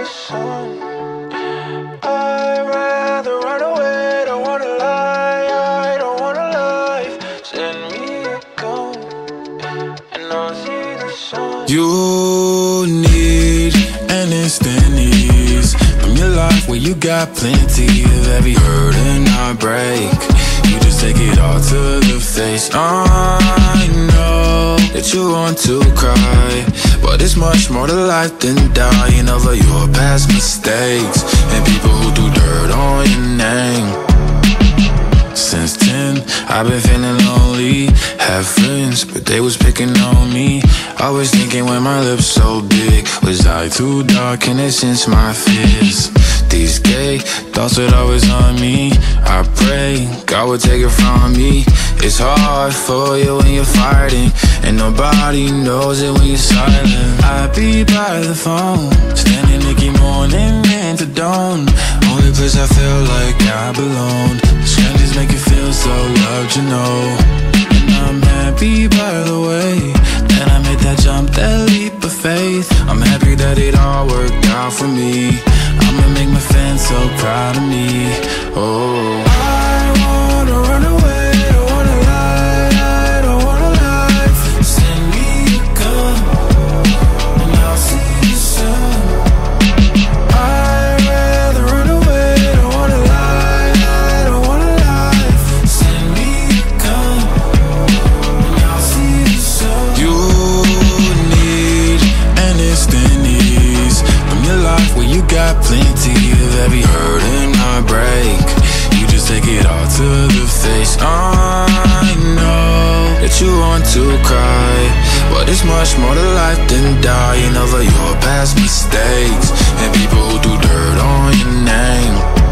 the sun. I'd rather run away, don't wanna lie, I don't want a life. Send me a gun, and I'll see the sun. You need an instant ease from your life where you got plenty of every hurt and heartbreak. You just take it all to the face. I know that you want to cry, but it's much more to life than dying over your past mistakes and people who do dirt on your name. Since 10, I've been feeling lonely. Have friends, but they was picking on me. Always thinking when my lips so big, was I too dark and it since my fears? These gay thoughts would always on me. I pray God would take it from me. It's hard for you when you're fighting, and nobody knows it when you're silent. I be by the phone, standing Nicky morning into dawn. Only place I feel like I belong. Strangers make you feel so loved, you know. And I'm happy by the way that I made that jump, that leap of faith. I'm happy that it all worked out for me. I'ma make my fans so proud of me. Oh, I wanna run away, don't wanna lie, I don't want a life. Send me a gun, and I'll see the sun. I'd rather run away, don't wanna lie, I don't want a life. Send me a gun, and I'll see the sun. you need an instant ease from your life where you got plenty of every hurt and heartbreak. You just take it all to the face. I know that you want to cry, but it's much more to life than dying over your past mistakes and people who do dirt on your name.